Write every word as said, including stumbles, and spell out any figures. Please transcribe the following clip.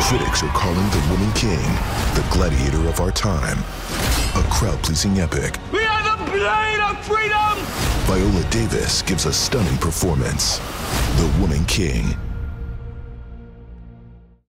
Critics are calling The Woman King the gladiator of our time. A crowd-pleasing epic. We are the blade of freedom! Viola Davis gives a stunning performance. The Woman King.